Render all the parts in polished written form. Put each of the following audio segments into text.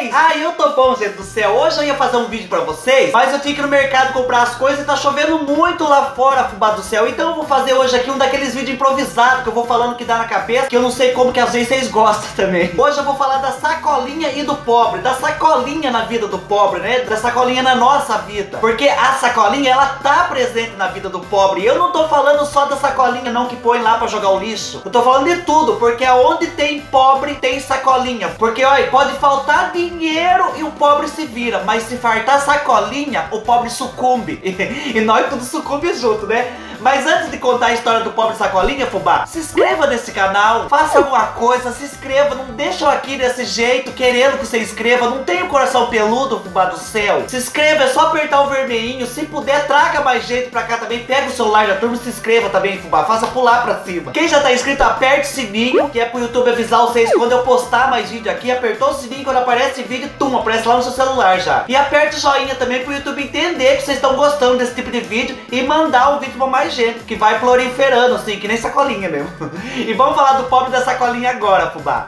vocês? Ah, eu tô bom, gente do céu. Hoje eu ia fazer um vídeo pra vocês, mas eu tinha que ir no mercado comprar as coisas e tá chovendo muito lá fora, fubá do céu. Então eu vou fazer hoje aqui um daqueles vídeos improvisados que eu vou falando que dá na cabeça, que eu não sei como que às vezes vocês gostam também. Hoje eu vou falar da sacolinha e do pobre, da sacolinha na vida do pobre, né? Da sacolinha na nossa vida. Porque a sacolinha, ela tá presente na vida do pobre. E eu não tô falando só da sacolinha não que põe lá pra jogar o lixo. Eu tô falando de tudo, porque aonde tem pobre, tem sacolinha. Porque, olha, pode faltar dinheiro e o pobre se vira, mas se fartar sacolinha, o pobre sucumbe. E nós tudo sucumbe junto, né? Mas antes de contar a história do pobre sacolinha, fubá, se inscreva nesse canal, faça alguma coisa, se inscreva, não deixa eu aqui desse jeito, querendo que você inscreva, não tem o coração peludo, fubá do céu. Se inscreva, é só apertar o vermelhinho, se puder, traga mais gente pra cá também, pega o celular da turma e se inscreva também, fubá, faça pular pra cima. Quem já tá inscrito, aperte o sininho, que é pro YouTube avisar vocês quando eu postar mais vídeo aqui, apertou o sininho, quando aparece vídeo, tum, aparece lá no seu celular já. E aperte o joinha também pro YouTube entender que vocês estão gostando desse tipo de vídeo e mandar o vídeo pra mais gente, que vai proliferando assim, que nem sacolinha mesmo. E vamos falar do pobre da sacolinha agora, fubá.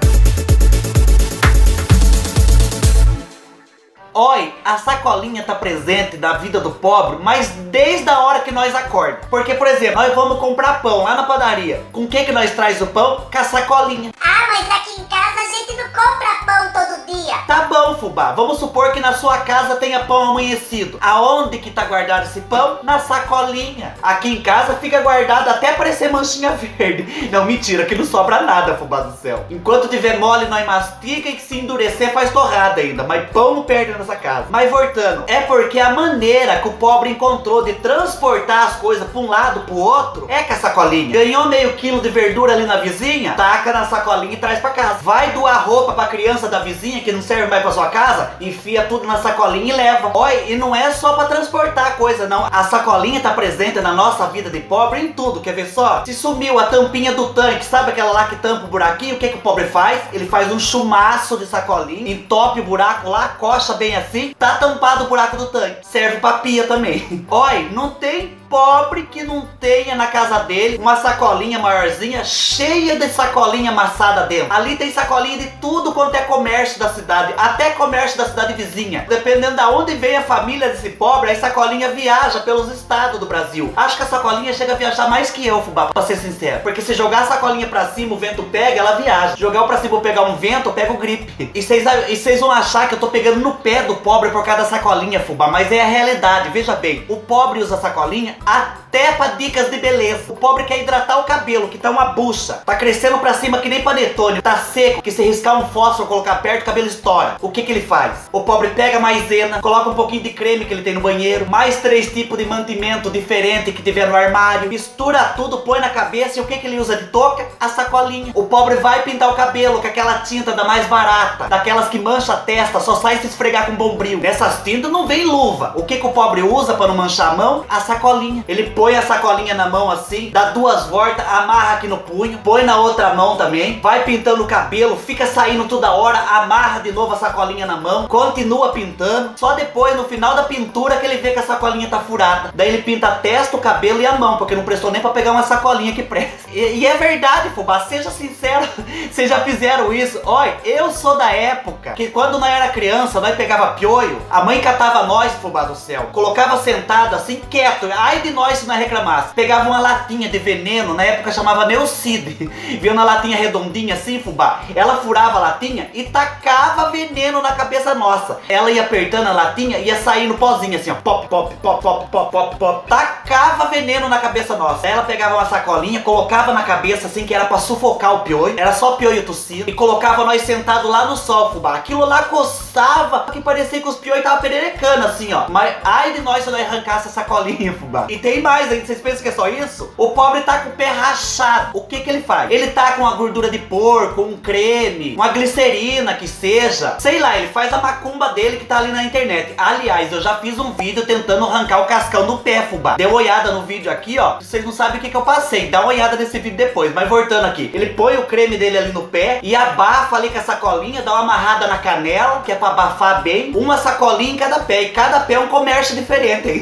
Oi, a sacolinha tá presente na vida do pobre, mas desde a hora que nós acordamos. Porque, por exemplo, nós vamos comprar pão lá na padaria. Com o que nós traz o pão? Com a sacolinha. Ah, mas aqui em casa a gente não compra pão todo dia. Tá bom, fubá. Vamos supor que na sua casa tenha pão amanhecido. Aonde que tá guardado esse pão? Na sacolinha. Aqui em casa fica guardado até aparecer manchinha verde. Não, mentira, que não sobra nada, fubá do céu. Enquanto tiver mole, nós mastiga e que se endurecer faz torrada ainda. Mas pão não perde nessa casa. Mas voltando, é porque a maneira que o pobre encontrou de transportar as coisas pra um lado, pro outro, é com a sacolinha. Ganhou meio quilo de verdura ali na vizinha, taca na sacolinha e traz pra casa. Vai doar roupa pra criança da vizinha que não serve mais pra sua casa, enfia tudo na sacolinha e leva. Olha, e não é só pra transportar coisa não. A sacolinha tá presente na nossa vida de pobre em tudo, quer ver só? Se sumiu a tampinha do tanque, sabe aquela lá que tampa o buraquinho? O que o pobre faz? Ele faz um chumaço de sacolinha, entope o buraco lá, coxa bem assim, tá tampado o buraco do tanque. Serve pra pia também. Olha, não tem pobre que não tenha na casa dele uma sacolinha maiorzinha, cheia de sacolinha amassada dentro. Ali tem sacolinha de tudo quanto é comércio da cidade, até comércio da cidade vizinha. Dependendo de onde vem a família desse pobre, a sacolinha viaja pelos estados do Brasil. Acho que a sacolinha chega a viajar mais que eu, fubá, pra ser sincero. Porque se jogar a sacolinha pra cima, o vento pega, ela viaja. Jogar pra cima ou pegar um vento, eu pego o gripe. E vocês vão achar que eu tô pegando no pé do pobre por causa da sacolinha, fubá, mas é a realidade. Veja bem, o pobre usa sacolinha até pra dicas de beleza. O pobre quer hidratar o cabelo, que tá uma bucha, tá crescendo pra cima que nem panetone, tá seco, que se riscar um fósforo, colocar perto, o cabelo estoura. O que ele faz? O pobre pega maisena, coloca um pouquinho de creme que ele tem no banheiro, mais 3 tipos de mantimento diferente que tiver no armário, mistura tudo, põe na cabeça e o que ele usa de touca? A sacolinha. O pobre vai pintar o cabelo com aquela tinta da mais barata, daquelas que mancha a testa, só sai se esfregar com bombril. Nessas tintas não vem luva. O que o pobre usa pra não manchar a mão? A sacolinha. Ele põe a sacolinha na mão assim, dá 2 voltas, amarra aqui no punho, põe na outra mão também, vai pintando o cabelo, fica saindo toda hora, amarra de novo a sacolinha na mão, continua pintando. Só depois, no final da pintura, que ele vê que a sacolinha tá furada. Daí ele pinta a testa, o cabelo e a mão, porque não prestou nem pra pegar uma sacolinha que presta. E é verdade, fubá, seja sincero, vocês já fizeram isso. Olha, eu sou da época que quando nós era criança, nós pegava pioio, a mãe catava nós, fubá do céu, colocava sentado assim, quieto, ai de nós se não reclamasse. Pegava uma latinha de veneno, na época chamava Neucid, viu na latinha redondinha assim, fubá, ela furava a latinha e tacava veneno na cabeça nossa. Ela ia apertando a latinha e ia saindo pozinho assim, ó, pop, pop, pop, pop, pop, pop, pop, tacava veneno na cabeça nossa. Ela pegava uma sacolinha, colocava na cabeça assim, que era pra sufocar o pioio, era só pioio tossido, e colocava nós sentados lá no sol, fubá. Aquilo lá coçava, que parecia que os piolhos tava pererecando assim, ó. Mas ai de nós se não arrancasse a sacolinha, fubá. E tem mais ainda, vocês pensam que é só isso? O pobre tá com o pé rachado. O que ele faz? Ele tá com uma gordura de porco, um creme, uma glicerina que seja, sei lá, ele faz a macumba dele que tá ali na internet. Aliás, eu já fiz um vídeo tentando arrancar o cascão do pé, fubá. Dê uma olhada no vídeo aqui, ó. Vocês não sabem o que eu passei. Dá uma olhada nesse vídeo depois. Mas voltando aqui, ele põe o creme dele ali no pé e abafa ali com a sacolinha, dá uma amarrada na canela, que é pra abafar bem. Uma sacolinha em cada pé. E cada pé é um comércio diferente ainda.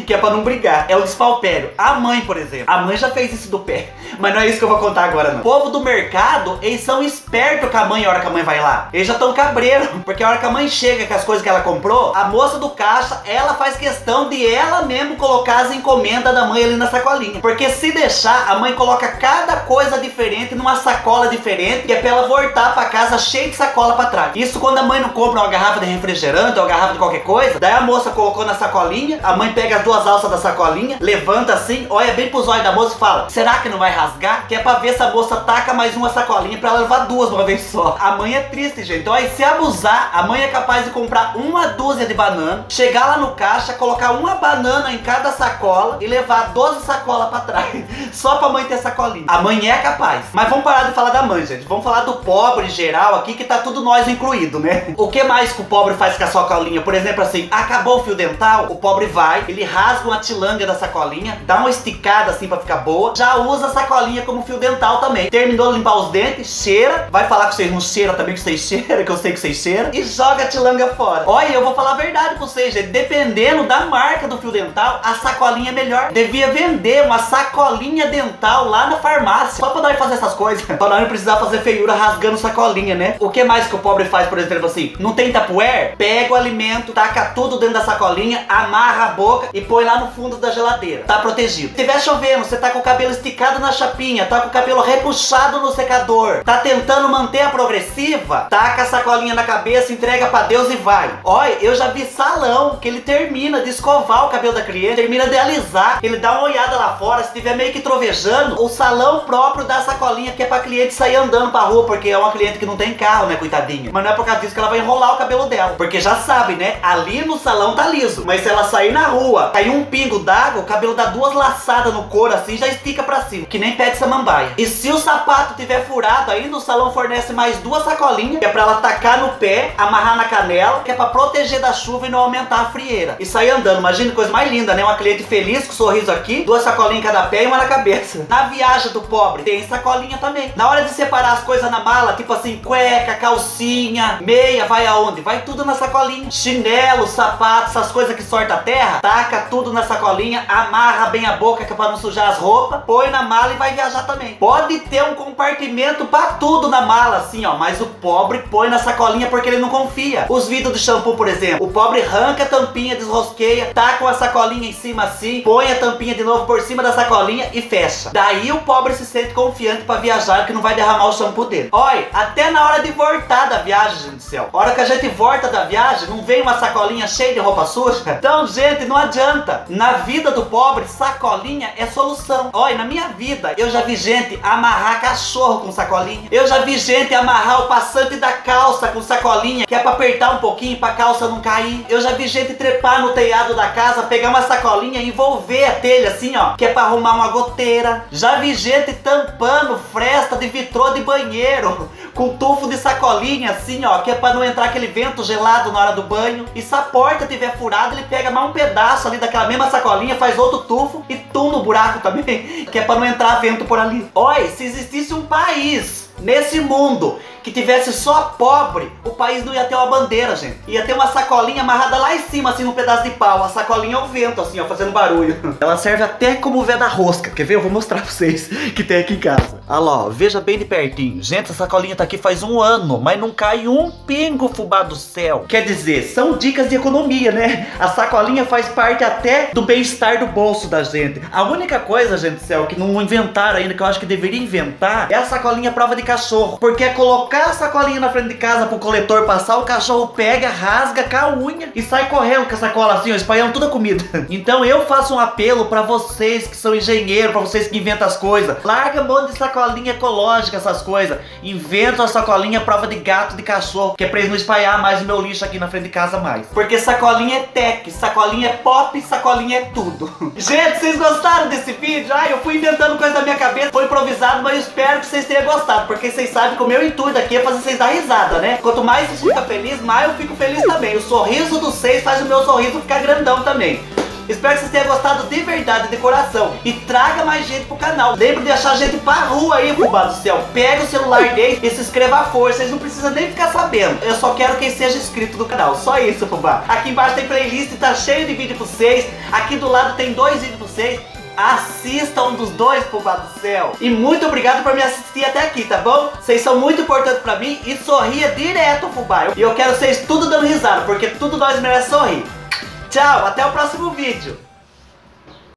que é pra não brigar. É o desfalpério. A mãe, por exemplo. A mãe já fez isso do pé. Mas não é isso que eu vou contar agora, não. O povo do mercado, eles são espertos com a mãe a hora que a mãe vai lá. Eles já estão cabreiros. Porque a hora que a mãe chega com as coisas que ela comprou, a moça do caixa, ela faz questão de ela mesmo colocar as encomendas da mãe ali na sacolinha. Porque se deixar, a mãe coloca cada coisa diferente numa sacola diferente, que é pra ela voltar pra casa cheia de sacola pra trás. Isso quando a mãe não compra uma garrafa de refrigerante ou uma garrafa de qualquer coisa. Daí a moça colocou na sacolinha, a mãe pega as duas alças da sacolinha, levanta assim, olha bem pros olhos da moça e fala: será que não vai rasgar? Que é pra ver se a moça taca mais uma sacolinha pra ela levar duas de uma vez só. A mãe é triste, gente. Olha, se abusar, a mãe é capaz de comprar uma dúzia de banana, chegar lá no caixa, colocar uma banana em cada sacola e levar 12 sacolas pra trás. Só pra mãe ter sacolinha. A mãe é capaz. Mas vamos parar de falar da mãe, gente. Vamos falar do pobre em geral aqui, que tá tudo nós incluído, né? O que mais que o pobre faz com a sacolinha? Por exemplo, assim, acabou o fio dental, o pobre vai, ele rasga uma tilanga da sacolinha, dá uma esticada assim pra ficar boa, já usa a sacolinha como fio dental também. Terminou de limpar os dentes, cheira, vai falar que vocês não cheiram também, que vocês cheiram, que eu sei que vocês cheiram, e joga a tilanga fora. Olha, eu vou falar a verdade pra vocês, gente. Dependendo da marca do fio dental, a sacolinha é melhor. Devia vender uma sacolinha dental lá na farmácia, só pra nós fazer essas coisas, pra nós não precisar fazer feiura rasgando sacolinha, né? O que mais que o pobre faz, por exemplo, assim, não tem tapuér? Pega o alimento, taca tudo dentro da sacolinha, amarra a boca e põe lá no fundo da geladeira. Tá protegido. Se tiver chovendo, você tá com o cabelo esticado na chapinha, tá com o cabelo repuxado no secador, tá tentando manter a progressiva, taca a sacolinha na cabeça, entrega pra Deus e vai. Olha, eu já vi salão que ele termina de escovar o cabelo da cliente, termina de alisar, ele dá uma olhada lá fora, se tiver meio que trovejando, o salão próprio dá a sacolinha, que é pra cliente sair andando pra rua, porque é uma cliente que não tem carro, né, coitadinha. Mas não é por causa disso que ela vai enrolar o cabelo dela, porque já sabe, né, ali no salão tá liso, mas se ela sair na rua, cair um pingo d'água, o cabelo dá duas laçadas no couro assim, já estica pra cima, que nem pé de samambaia. E se o sapato tiver furado, ainda o salão fornece mais duas sacolinhas, que é pra ela tacar no pé, amarrar na canela, que é pra proteger da chuva e não aumentar a frieira. E sair andando. Imagina que coisa mais linda, né? Uma cliente feliz, com sorriso aqui, duas sacolinhas em cada pé e uma na cabeça. Na viagem do pobre, tem sacolinha também. Na hora de separar as coisas na mala, tipo assim, cueca, calcinha, meia, vai aonde? Vai tudo na sacolinha. Chinelo, sapato, essas coisas que sorta a terra, taca tudo na sacolinha, amarra bem a boca, que é pra não sujar as roupas, põe na mala e vai viajar também. Pode ter um compartimento pra tudo na mala, assim, ó, mas o pobre põe na sacolinha porque ele não confia. Os vidros de shampoo, por exemplo, o pobre arranca a tampinha, desrosqueia, taca uma sacolinha em cima assim, põe a tampinha de novo por cima da sacolinha e fecha. Daí o pobre se sente confiante pra viajar, que não vai derramar o shampoo dele. Olha, até na hora de voltar da viagem, gente do céu, a hora que a gente volta da viagem, não vem uma sacolinha cheia de roupa suja? Então, gente, não adianta. Na vida do pobre, sacolinha é solução. Olha, na minha vida, eu já vi gente amarrar cachorro com sacolinha. Eu já vi gente amarrar o passante da calça com sacolinha, que é pra apertar um pouquinho pra calça não cair. Eu já vi gente trepar no telhado da casa, pegar uma sacolinha e envolver a telha assim, ó, que é pra arrumar uma goteira. Já vi gente tampando fresta de vitrô de banheiro com tufo de sacolinha assim, ó, que é pra não entrar aquele vento gelado na hora do banho. E se a porta tiver furada, ele pega mais um pedaço ali daquela mesma sacolinha, faz outro tufo e tum no buraco também, que é pra não entrar vento por ali. Olha, se existisse um país nesse mundo que tivesse só pobre, o país não ia ter uma bandeira, gente. Ia ter uma sacolinha amarrada lá em cima, assim, num pedaço de pau. A sacolinha é o vento, assim, ó, fazendo barulho. Ela serve até como veda rosca. Quer ver? Eu vou mostrar pra vocês que tem aqui em casa. Olha lá, ó, veja bem de pertinho. Gente, essa sacolinha tá aqui faz um ano, mas não cai um pingo fubá do céu. Quer dizer, são dicas de economia, né? A sacolinha faz parte até do bem-estar do bolso da gente. A única coisa, gente do céu, que não inventaram ainda, que eu acho que deveria inventar, é a sacolinha prova de cachorro. Porque é colocar a sacolinha na frente de casa pro coletor passar, o cachorro pega, rasga com a unha e sai correndo com a sacola assim, ó, espalhando toda a comida. Então eu faço um apelo pra vocês que são engenheiros, pra vocês que inventam as coisas. Larga um monte de sacolinha ecológica, essas coisas. Inventa uma sacolinha prova de gato, de cachorro, que é pra eles não espalhar mais o meu lixo aqui na frente de casa mais. Porque sacolinha é tech, sacolinha é pop, sacolinha é tudo. Gente, vocês gostaram desse vídeo? Ai, eu fui inventando coisa da minha cabeça, foi improvisado, mas eu espero que vocês tenham gostado, porque vocês sabem que o meu intuito aqui é fazer vocês dar risada, né? Quanto mais vocês ficam felizes, mais eu fico feliz também. O sorriso dos seis faz o meu sorriso ficar grandão também. Espero que vocês tenham gostado de verdade, de coração. E traga mais gente pro canal. Lembre de achar gente pra rua aí, fubá do céu. Pega o celular dele e se inscreva à força. Vocês não precisam nem ficar sabendo. Eu só quero quem seja inscrito do canal. Só isso, fubá. Aqui embaixo tem playlist, tá cheio de vídeo pra vocês. Aqui do lado tem 2 vídeos pra vocês. Assista um dos 2, fubá do céu. E muito obrigado por me assistir até aqui, tá bom? Vocês são muito importantes pra mim. E sorria direto, fubá. E eu quero vocês tudo dando risada, porque tudo nós merece sorrir. Tchau, até o próximo vídeo.